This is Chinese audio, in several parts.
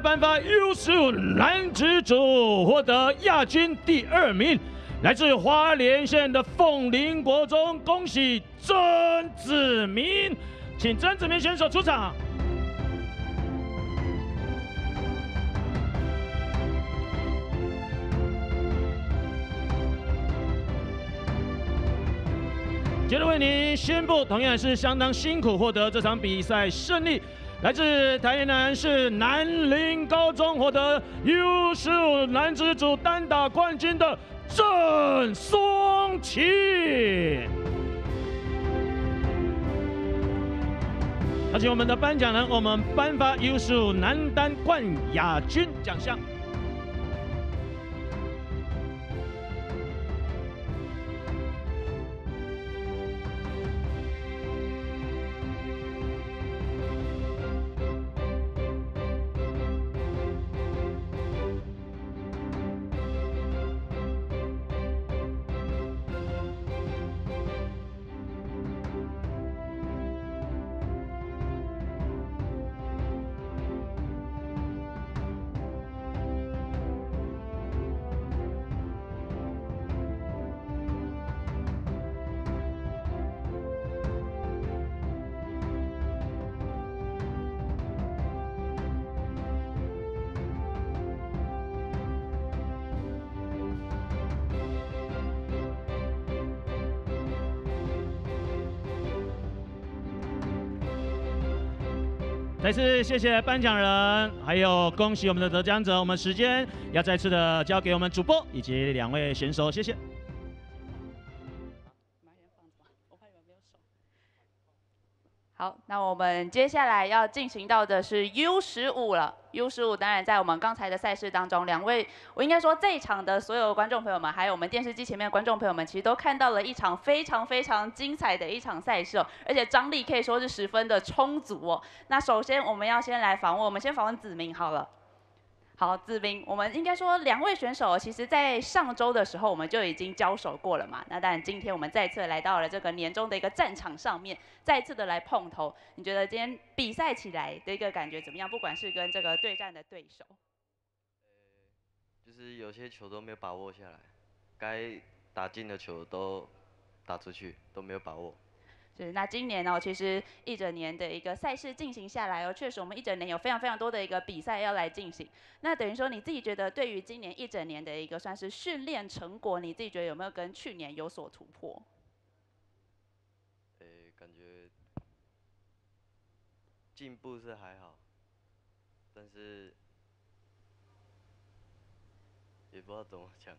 颁发 U15男子组获得亚军第2名，来自花莲县的凤林国中，恭喜曾子明，请曾子明选手出场。 接着为您宣布，同样是相当辛苦获得这场比赛胜利，来自台南市南林高中获得 U15男子组单打冠军的郑松启。而且我们的颁奖人，我们颁发 U15男单冠亚军奖项。 再次谢谢颁奖人，还有恭喜我们的得奖者。我们时间要再次的交给我们主播以及2位选手，谢谢。 好，那我们接下来要进行到的是 U15了。U15当然在我们刚才的赛事当中，2位我应该说这一场的所有观众朋友们，还有我们电视机前面的观众朋友们，其实都看到了一场非常非常精彩的一场赛事哦，而且张力可以说是十分的充足哦。那首先我们要先来访问，我们先访问子明好了。 好，子明，我们应该说2位选手，其实在上周的时候我们就已经交手过了嘛。那当然，今天我们再次来到了这个年终的一个战场上面，再次的来碰头。你觉得今天比赛起来的一个感觉怎么样？不管是跟这个对战的对手， 就是有些球都没有把握下来，该打进的球都打出去，都没有把握。 是，那今年哦，其实一整年的一个赛事进行下来哦，确实我们一整年有非常非常多的一个比赛要来进行。那等于说你自己觉得，对于今年一整年的一个算是训练成果，你自己觉得有没有跟去年有所突破？ 感觉进步是还好，但是也不知道怎么讲。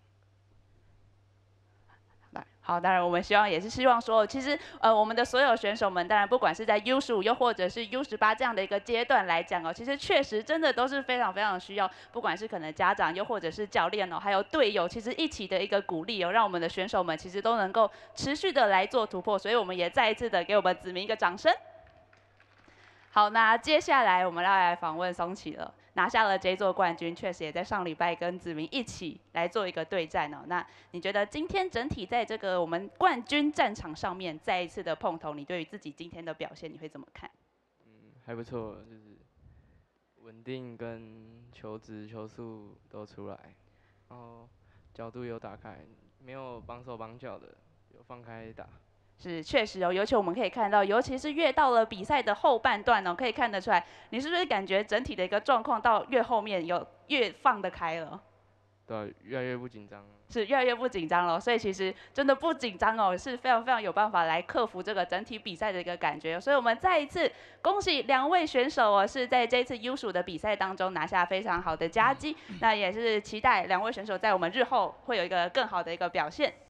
好，当然我们也是希望说，其实我们的所有选手们，当然不管是在 U15又或者是 U18这样的一个阶段来讲哦，其实确实真的都是非常非常需要，不管是可能家长又或者是教练哦，还有队友，其实一起的一个鼓励哦，让我们的选手们其实都能够持续的来做突破，所以我们也再一次的给我们子明一个掌声。好，那接下来我们要来访问松启了。 拿下了这座冠军，确实也在上礼拜跟子明一起来做一个对战哦。那你觉得今天整体在这个我们冠军战场上面再一次的碰头，你对于自己今天的表现你会怎么看？ 还不错，就是稳定跟球质、球速都出来，然后角度有打开，没有绑手绑脚的，有放开打。 是，确实哦，尤其我们可以看到，尤其是越到了比赛的后半段哦，可以看得出来，你是不是感觉整体的一个状况到越后面有越放得开了？ 对，越来越不紧张。 是越来越不紧张了，所以其实真的不紧张哦，是非常非常有办法来克服这个整体比赛的一个感觉。所以我们再一次恭喜2位选手哦，是在这次 U15的比赛当中拿下非常好的佳绩，那也是期待2位选手在我们日后会有一个更好的一个表现。